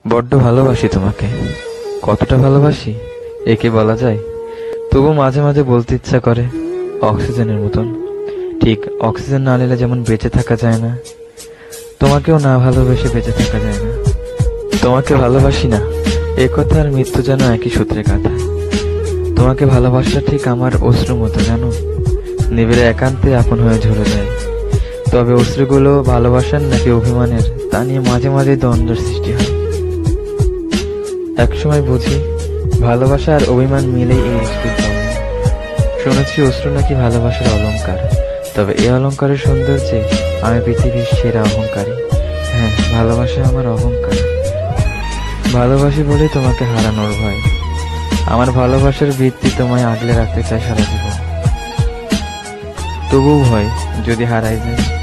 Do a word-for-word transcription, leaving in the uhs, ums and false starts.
বড্ড ভালোবাসি তোমাকে। কতটা ভালোবাসি একে বলা যায়? তবু মাঝে মাঝে বলতে ইচ্ছা করে, অক্সিজেনের মতন। ঠিক অক্সিজেন না নিলে যেমন বেঁচে থাকা যায় না, তোমাকেও না ভালোবেসে বেঁচে থাকা যায় না। তোমাকে ভালোবাসি না এ কথা আর মৃত্যু যেন একই সূত্রে গাঁথা। তোমাকে ভালোবাসা ঠিক আমার অশ্রু মতো, জানো, নিবিড়ে একান্তে আপন হয়ে ঝরে যায়। তবে অশ্রুগুলো ভালোবাসার নাকি অভিমানের তা নিয়ে মাঝে মাঝে দ্বন্দ্বের সৃষ্টি হয়। একসময় বুঝি ভালোবাসা আর অভিমান মিলেই এই অশ্রুর জন্ম। শুনেছি অশ্রু নাকি ভালোবাসার অলংকার, তবে এই অলংকারের সৌন্দর্যে আমি পৃথিবীর সেরা অহংকারী। হ্যাঁ, ভালোবাসা আমার অহংকার। ভালোবাসি বলে তোমাকে হারানোর ভয়। আমার ভালোবাসার ভিত্তি তোমায় আগলে রাখতে চাই সারা জীবন। তবুও ভয়, যদি হারাই যায়।